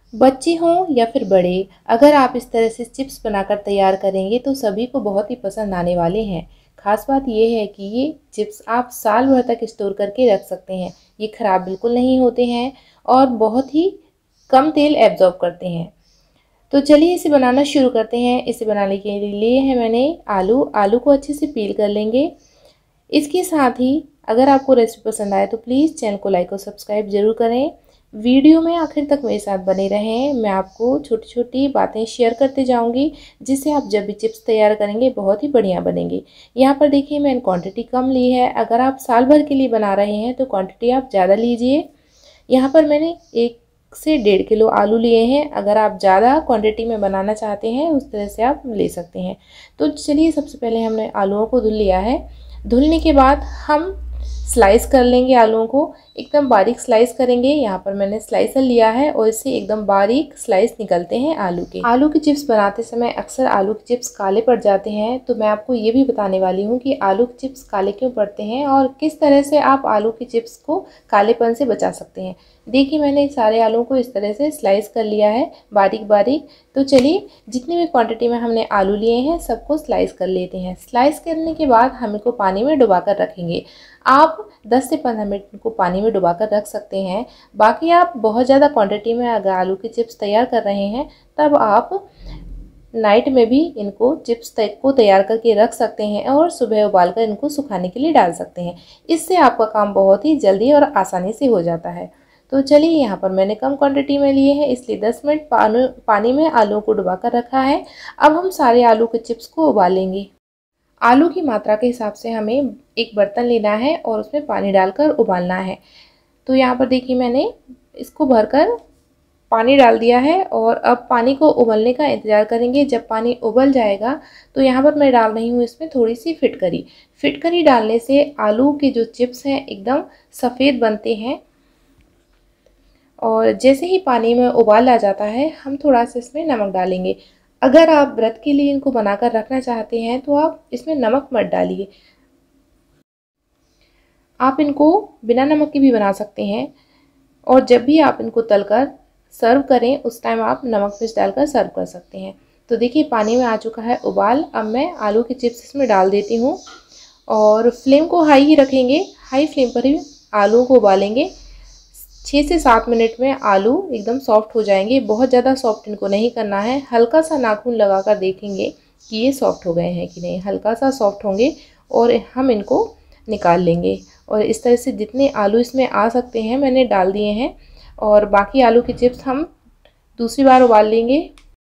बच्चे हों या फिर बड़े, अगर आप इस तरह से चिप्स बनाकर तैयार करेंगे तो सभी को बहुत ही पसंद आने वाले हैं। खास बात ये है कि ये चिप्स आप साल भर तक स्टोर करके रख सकते हैं। ये ख़राब बिल्कुल नहीं होते हैं और बहुत ही कम तेल एब्जॉर्ब करते हैं। तो चलिए इसे बनाना शुरू करते हैं। इसे बनाने के लिए है मैंने आलू को अच्छे से पील कर लेंगे। इसके साथ ही अगर आपको रेसिपी पसंद आए तो प्लीज़ चैनल को लाइक और सब्सक्राइब ज़रूर करें। वीडियो में आखिर तक मेरे साथ बने रहें। मैं आपको छोटी छोटी बातें शेयर करते जाऊंगी जिससे आप जब भी चिप्स तैयार करेंगे बहुत ही बढ़िया बनेंगे। यहाँ पर देखिए मैंने क्वांटिटी कम ली है। अगर आप साल भर के लिए बना रहे हैं तो क्वांटिटी आप ज़्यादा लीजिए। यहाँ पर मैंने 1 से 1.5 किलो आलू लिए हैं। अगर आप ज़्यादा क्वांटिटी में बनाना चाहते हैं उस तरह से आप ले सकते हैं। तो चलिए सबसे पहले हमने आलूओं को धुल लिया है। धुलने के बाद हम स्लाइस कर लेंगे आलूओं को, एकदम बारीक स्लाइस करेंगे। यहाँ पर मैंने स्लाइसर लिया है और इससे एकदम बारीक स्लाइस निकलते हैं आलू के। आलू की चिप्स बनाते समय अक्सर आलू के चिप्स काले पड़ जाते हैं, तो मैं आपको ये भी बताने वाली हूँ कि आलू के चिप्स काले क्यों पड़ते हैं और किस तरह से आप आलू की चिप्स को कालेपन से बचा सकते हैं। देखिए मैंने सारे आलू को इस तरह से स्लाइस कर लिया है बारीक बारीक। तो चलिए जितनी भी क्वांटिटी में हमने आलू लिए हैं सबको स्लाइस कर लेते हैं। स्लाइस करने के बाद हम इनको पानी में डुबा कर रखेंगे। आप 10 से 15 मिनट इनको पानी में डुबा कर रख सकते हैं। बाकी आप बहुत ज़्यादा क्वांटिटी में अगर आलू की चिप्स तैयार कर रहे हैं तब आप नाइट में भी इनको चिप्स को तैयार करके रख सकते हैं और सुबह उबालकर इनको सुखाने के लिए डाल सकते हैं। इससे आपका काम बहुत ही जल्दी और आसानी से हो जाता है। तो चलिए यहाँ पर मैंने कम क्वांटिटी में लिए हैं इसलिए 10 मिनट पानी में आलू को डुबा कर रखा है। अब हम सारे आलू के चिप्स को उबालेंगे। आलू की मात्रा के हिसाब से हमें एक बर्तन लेना है और उसमें पानी डालकर उबालना है। तो यहाँ पर देखिए मैंने इसको भरकर पानी डाल दिया है और अब पानी को उबलने का इंतज़ार करेंगे। जब पानी उबल जाएगा तो यहाँ पर मैं डाल रही हूँ इसमें थोड़ी सी फिटकरी। फिटकरी डालने से आलू के जो चिप्स हैं एकदम सफ़ेद बनते हैं। और जैसे ही पानी में उबाल आ जाता है हम थोड़ा सा इसमें नमक डालेंगे। अगर आप व्रत के लिए इनको बनाकर रखना चाहते हैं तो आप इसमें नमक मत डालिए, आप इनको बिना नमक के भी बना सकते हैं। और जब भी आप इनको तलकर सर्व करें उस टाइम आप नमक मिर्च डालकर सर्व कर सकते हैं। तो देखिए पानी में आ चुका है उबाल। अब मैं आलू की चिप्स इसमें डाल देती हूँ और फ्लेम को हाई ही रखेंगे। हाई फ्लेम पर ही आलू को उबालेंगे। 6 से 7 मिनट में आलू एकदम सॉफ्ट हो जाएंगे। बहुत ज़्यादा सॉफ्ट इनको नहीं करना है। हल्का सा नाखून लगाकर देखेंगे कि ये सॉफ्ट हो गए हैं कि नहीं। हल्का सा सॉफ्ट होंगे और हम इनको निकाल लेंगे। और इस तरह से जितने आलू इसमें आ सकते हैं मैंने डाल दिए हैं और बाकी आलू की चिप्स हम दूसरी बार उबाल लेंगे।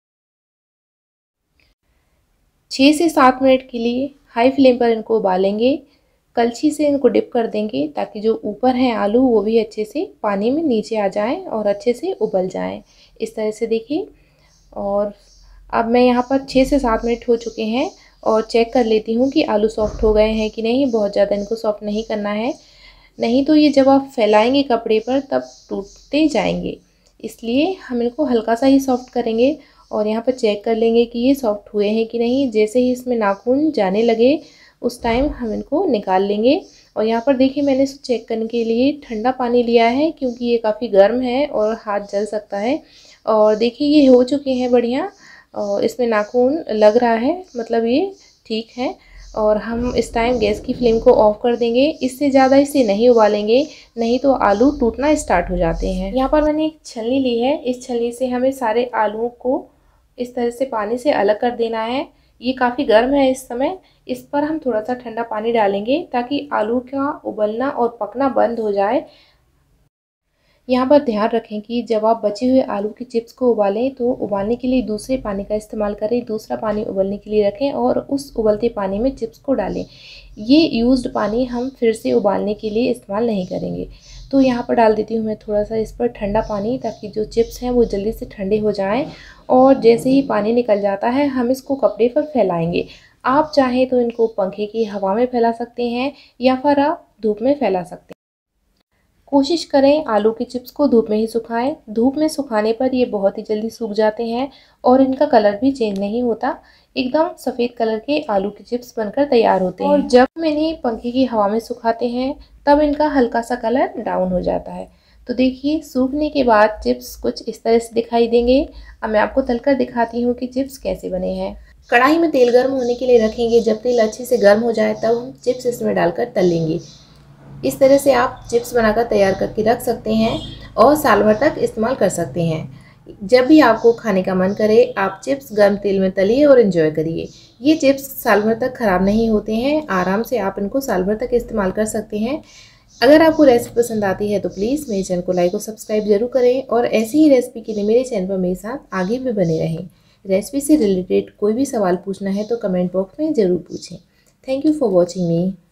6 से 7 मिनट के लिए हाई फ्लेम पर इनको उबालेंगे। कलछी से इनको डिप कर देंगे ताकि जो ऊपर हैं आलू वो भी अच्छे से पानी में नीचे आ जाएं और अच्छे से उबल जाएं। इस तरह से देखिए। और अब मैं यहाँ पर 6 से 7 मिनट हो चुके हैं और चेक कर लेती हूँ कि आलू सॉफ्ट हो गए हैं कि नहीं। बहुत ज़्यादा इनको सॉफ्ट नहीं करना है, नहीं तो ये जब आप फैलाएंगे कपड़े पर तब टूटते जाएंगे। इसलिए हम इनको हल्का सा ही सॉफ्ट करेंगे और यहाँ पर चेक कर लेंगे कि ये सॉफ्ट हुए हैं कि नहीं। जैसे ही इसमें नाखून जाने लगे उस टाइम हम इनको निकाल लेंगे। और यहाँ पर देखिए मैंने इसको चेक करने के लिए ठंडा पानी लिया है क्योंकि ये काफ़ी गर्म है और हाथ जल सकता है। और देखिए ये हो चुके हैं बढ़िया और इसमें नाखून लग रहा है, मतलब ये ठीक है। और हम इस टाइम गैस की फ्लेम को ऑफ कर देंगे। इससे ज़्यादा इसे नहीं उबालेंगे, नहीं तो आलू टूटना स्टार्ट हो जाते हैं। यहाँ पर मैंने एक छलनी ली है। इस छलनी से हमें सारे आलूओं को इस तरह से पानी से अलग कर देना है। ये काफ़ी गर्म है इस समय। इस पर हम थोड़ा सा ठंडा पानी डालेंगे ताकि आलू का उबलना और पकना बंद हो जाए। यहाँ पर ध्यान रखें कि जब आप बचे हुए आलू की चिप्स को उबालें तो उबालने के लिए दूसरे पानी का इस्तेमाल करें। दूसरा पानी उबलने के लिए रखें और उस उबलते पानी में चिप्स को डालें। ये यूज्ड पानी हम फिर से उबालने के लिए इस्तेमाल नहीं करेंगे। तो यहाँ पर डाल देती हूँ मैं थोड़ा सा इस पर ठंडा पानी ताकि जो चिप्स हैं वो जल्दी से ठंडे हो जाएँ। और जैसे ही पानी निकल जाता है हम इसको कपड़े पर फैलाएँगे। आप चाहें तो इनको पंखे की हवा में फैला सकते हैं या फिर आप धूप में फैला सकते हैं। कोशिश करें आलू की चिप्स को धूप में ही सुखाएं। धूप में सुखाने पर ये बहुत ही जल्दी सूख जाते हैं और इनका कलर भी चेंज नहीं होता। एकदम सफ़ेद कलर के आलू के चिप्स बनकर तैयार होते हैं। और जब हम इन्हें पंखे की हवा में सुखाते हैं तब इनका हल्का सा कलर डाउन हो जाता है। तो देखिए सूखने के बाद चिप्स कुछ इस तरह से दिखाई देंगे। अब मैं आपको तलकर दिखाती हूँ कि चिप्स कैसे बने हैं। कढ़ाई में तेल गर्म होने के लिए रखेंगे। जब तेल अच्छे से गर्म हो जाए तब हम चिप्स इसमें डालकर तल लेंगे। इस तरह से आप चिप्स बनाकर तैयार करके रख सकते हैं और साल भर तक इस्तेमाल कर सकते हैं। जब भी आपको खाने का मन करे आप चिप्स गर्म तेल में तलिए और एंजॉय करिए। ये चिप्स साल भर तक ख़राब नहीं होते हैं, आराम से आप इनको साल भर तक इस्तेमाल कर सकते हैं। अगर आपको रेसिपी पसंद आती है तो प्लीज़ मेरे चैनल को लाइक और सब्सक्राइब जरूर करें और ऐसी ही रेसिपी के लिए मेरे चैनल पर मेरे साथ आगे भी बने रहें। रेसिपी से रिलेटेड कोई भी सवाल पूछना है तो कमेंट बॉक्स में ज़रूर पूछें। Thank you for watching me.